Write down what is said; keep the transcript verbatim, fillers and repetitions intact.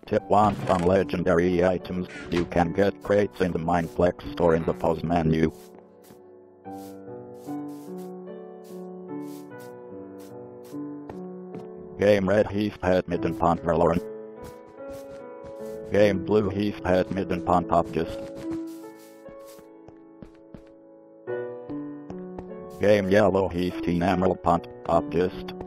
Tip one. On legendary items, you can get crates in the Mineplex store in the pause menu. Game red heath pet midden pond verloren. Game blue heath pet midden pond object. Game yellow heath teen emerald pond object.